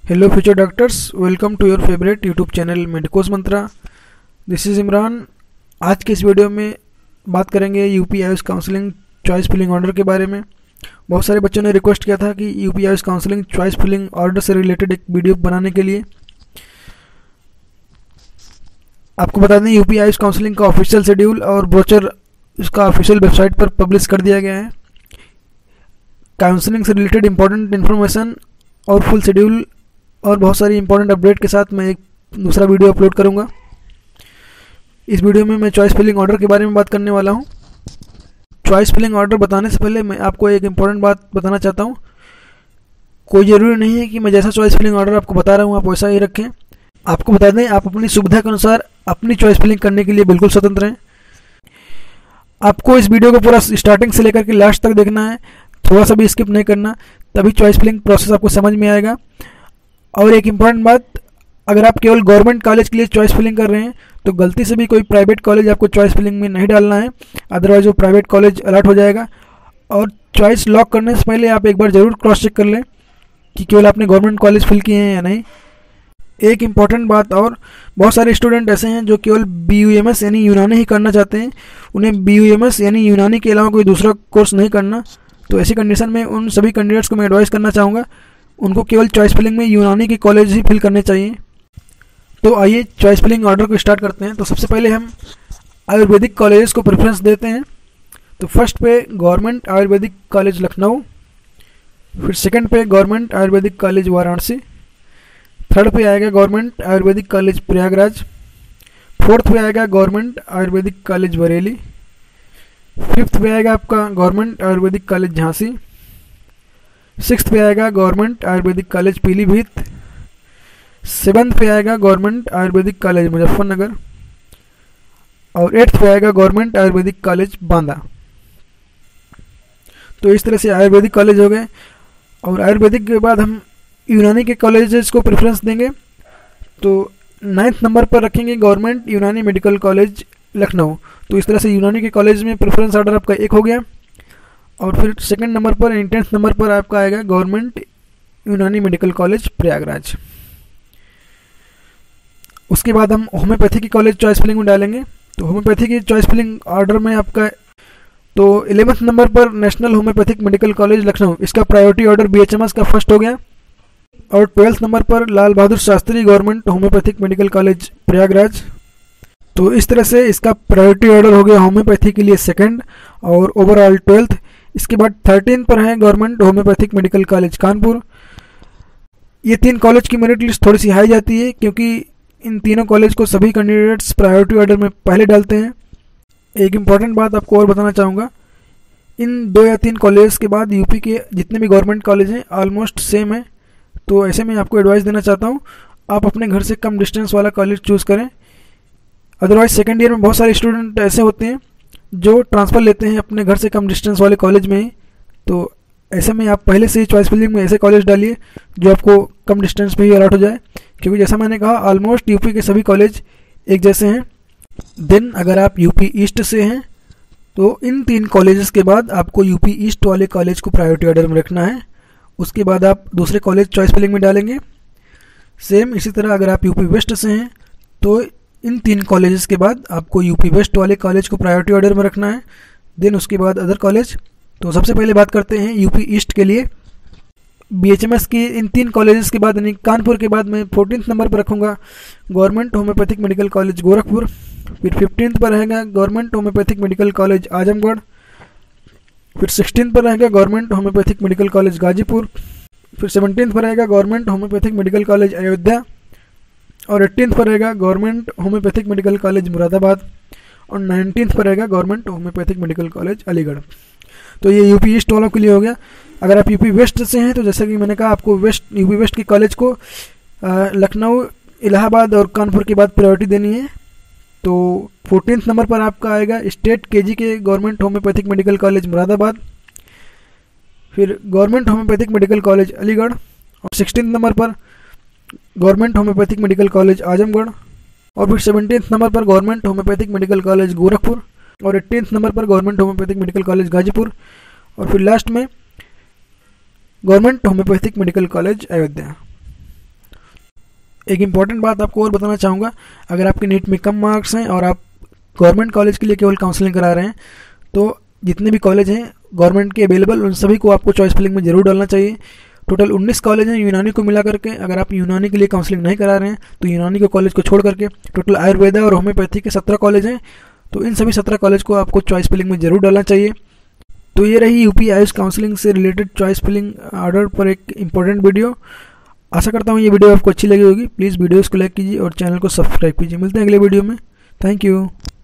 Hello future doctors, welcome to your favourite YouTube channel medicos Mantra. This is Imran. आज के इस video में बात करेंगे UP Ayush counselling choice filling order के बारे में। बहुत सारे बच्चों ने रिक्वेस्ट किया था कि UP Ayush counselling choice filling order से रिलेटेड एक वीडियो बनाने के लिए। आपको बता दें, यूपी आयुष काउंसलिंग का ऑफिशियल शेड्यूल और ब्रोचर इसका ऑफिशियल वेबसाइट पर पब्लिश कर दिया गया है। काउंसलिंग से रिलेटेड इंपॉर्टेंट इन्फॉर्मेशन और फुल शेड्यूल और बहुत सारी इंपॉर्टेंट अपडेट के साथ मैं एक दूसरा वीडियो अपलोड करूंगा। इस वीडियो में मैं चॉइस फिलिंग ऑर्डर के बारे में बात करने वाला हूं। चॉइस फिलिंग ऑर्डर बताने से पहले मैं आपको एक इंपॉर्टेंट बात बताना चाहता हूं। कोई ज़रूरी नहीं है कि मैं जैसा चॉइस फिलिंग ऑर्डर आपको बता रहा हूं आप वैसा ही रखें। आपको बता दें, आप अपनी सुविधा के अनुसार अपनी चॉइस फिलिंग करने के लिए बिल्कुल स्वतंत्र हैं। आपको इस वीडियो को पूरा स्टार्टिंग से लेकर के लास्ट तक देखना है, थोड़ा सा भी स्किप नहीं करना, तभी चॉइस फिलिंग प्रोसेस आपको समझ में आएगा। और एक इम्पॉर्टेंट बात, अगर आप केवल गवर्नमेंट कॉलेज के लिए चॉइस फिलिंग कर रहे हैं तो गलती से भी कोई प्राइवेट कॉलेज आपको चॉइस फिलिंग में नहीं डालना है, अदरवाइज वो प्राइवेट कॉलेज अलर्ट हो जाएगा। और चॉइस लॉक करने से पहले आप एक बार ज़रूर क्रॉस चेक कर लें कि केवल आपने गवर्नमेंट कॉलेज फिल किए हैं या नहीं। एक इम्पॉर्टेंट बात और, बहुत सारे स्टूडेंट ऐसे हैं जो केवल BUMS यानी यूनानी ही करना चाहते हैं, उन्हें BUMS यानी यूनानी के अलावा कोई दूसरा कोर्स नहीं करना। तो ऐसी कंडीशन में उन सभी कैंडिडेट्स को मैं एडवाइस करना चाहूँगा, उनको केवल चॉइस फिलिंग में यूनानी के कॉलेज ही फिल करने चाहिए। तो आइए चॉइस फिलिंग ऑर्डर को स्टार्ट करते हैं। तो सबसे पहले हम आयुर्वेदिक कॉलेजेस को प्रेफरेंस देते हैं। तो फर्स्ट पे गवर्नमेंट आयुर्वेदिक कॉलेज लखनऊ, फिर सेकंड पे government Ayurvedic college Varanasi, third पे आएगा government Ayurvedic college Prayagraj, fourth पे आएगा government Ayurvedic college Bareilly, fifth पे आएगा आपका government Ayurvedic college Jhansi, sixth पे आएगा government Ayurvedic college Pilibhit, seventh पे आएगा गवर्नमेंट आयुर्वेदिक कॉलेज मुजफ्फरनगर और एट्थ पे आएगा गवर्नमेंट आयुर्वेदिक कॉलेज बांदा। तो इस तरह से आयुर्वेदिक कॉलेज हो गए। और आयुर्वेदिक के बाद हम यूनानी के कॉलेजेस को प्रेफरेंस देंगे। तो 9th नंबर पर रखेंगे गवर्नमेंट यूनानी मेडिकल कॉलेज लखनऊ। तो इस तरह से यूनानी के कॉलेज में प्रेफरेंस ऑर्डर आपका एक हो गया। और फिर सेकंड नंबर पर 10th नंबर पर आपका आएगा गवर्नमेंट यूनानी मेडिकल कॉलेज प्रयागराज। उसके बाद हम होम्योपैथी की कॉलेज चॉइस फिलिंग में डालेंगे। तो होम्योपैथी की चॉइस फिलिंग ऑर्डर में आपका, तो 11th नंबर पर national homoeopathic medical college Lucknow, इसका प्रायोरिटी ऑर्डर BHMS का फर्स्ट हो गया। और 12th नंबर पर Lal Bahadur Shastri government homeopathic medical college Prayagraj. तो इस तरह से इसका प्रायोरिटी ऑर्डर हो गया होम्योपैथी के लिए सेकंड और ओवरऑल 12th। इसके बाद 13 पर है government homeopathic medical college Kanpur. ये तीन कॉलेज की मेरिट लिस्ट थोड़ी सी हाई जाती है क्योंकि इन तीनों कॉलेज को सभी कैंडिडेट्स प्रायोरिटी ऑर्डर में पहले डालते हैं। एक इम्पॉर्टेंट बात आपको और बताना चाहूँगा, इन 2 या 3 कॉलेज के बाद यूपी के जितने भी गवर्नमेंट कॉलेज हैं ऑलमोस्ट सेम है। तो ऐसे में आपको एडवाइस देना चाहता हूँ, आप अपने घर से कम डिस्टेंस वाला कॉलेज चूज़ करें। अदरवाइज सेकेंड ईयर में बहुत सारे स्टूडेंट ऐसे होते हैं जो ट्रांसफ़र लेते हैं अपने घर से कम डिस्टेंस वाले कॉलेज में ही। तो ऐसे में आप पहले से ही चॉइस फिलिंग में ऐसे कॉलेज डालिए जो आपको कम डिस्टेंस पे ही अलॉट हो जाए, क्योंकि जैसा मैंने कहा ऑलमोस्ट यूपी के सभी कॉलेज एक जैसे हैं। देन अगर आप यूपी ईस्ट से हैं तो इन 3 कॉलेजेस के बाद आपको यूपी ईस्ट वाले कॉलेज को प्रायोरिटी ऑर्डर में रखना है। उसके बाद आप दूसरे कॉलेज चॉइस फिलिंग में डालेंगे। सेम इसी तरह अगर आप यूपी वेस्ट से हैं तो इन 3 कॉलेजेस के बाद आपको यूपी वेस्ट वाले कॉलेज को प्रायोरिटी ऑर्डर में रखना है। देन उसके बाद अदर कॉलेज। तो सबसे पहले बात करते हैं यूपी ईस्ट के लिए। BHMS की इन 3 कॉलेजेस के बाद यानी कानपुर के बाद मैं 14th नंबर पर रखूँगा government homeopathic medical college Gorakhpur. फिर 15th पर रहेगा government homeopathic medical college Azamgarh. फिर 16th पर रहेगा government homeopathic medical college Ghazipur. फिर 17th पर रहेगा government homeopathic medical college Ayodhya. और 18th पर रहेगा government homeopathic medical college Moradabad. और 19th पर रहेगा government homeopathic medical college Aligarh. तो ये यूपी ईस्ट वालों के लिए हो गया। अगर आप यूपी वेस्ट से हैं तो जैसा कि मैंने कहा, आपको यूपी वेस्ट के कॉलेज को लखनऊ, इलाहाबाद और कानपुर के बाद प्रायोरिटी देनी है। तो 14th नंबर पर आपका आएगा स्टेट KG के government homeopathic medical college Moradabad. फिर government homeopathic medical college Aligarh. और 16th नंबर पर government homeopathic medical college Azamgarh. और फिर 17th नंबर पर government homeopathic medical college Gorakhpur. और 18th नंबर पर government homeopathic medical college Ghazipur. और फिर लास्ट में government homeopathic medical college Ayodhya. एक इम्पॉर्टेंट बात आपको और बताना चाहूँगा, अगर आपके नीट में कम मार्क्स हैं और आप गवर्नमेंट कॉलेज के लिए केवल काउंसलिंग करा रहे हैं, तो जितने भी कॉलेज हैं गवर्नमेंट के अवेलेबल, उन सभी को आपको चॉइस फिलिंग में ज़रूर डालना चाहिए। टोटल 19 कॉलेज हैं यूनानी को मिला करके। अगर आप यूनानी के लिए काउंसलिंग नहीं करा रहे हैं तो यूनानी के कॉलेज को छोड़ करके टोटल आयुर्वेदा और होम्योपैथी के 17 कॉलेज हैं, तो इन सभी 17 कॉलेज को आपको चॉइस फिलिंग में ज़रूर डालना चाहिए। तो ये रही यूपी आयुष काउंसलिंग से रिलेटेड चॉइस फिलिंग ऑर्डर पर एक इंपॉर्टेंट वीडियो। आशा करता हूँ ये वीडियो आपको अच्छी लगी होगी। प्लीज़ वीडियोज़ को लाइक कीजिए और चैनल को सब्सक्राइब कीजिए। मिलते हैं अगले वीडियो में। Thank you.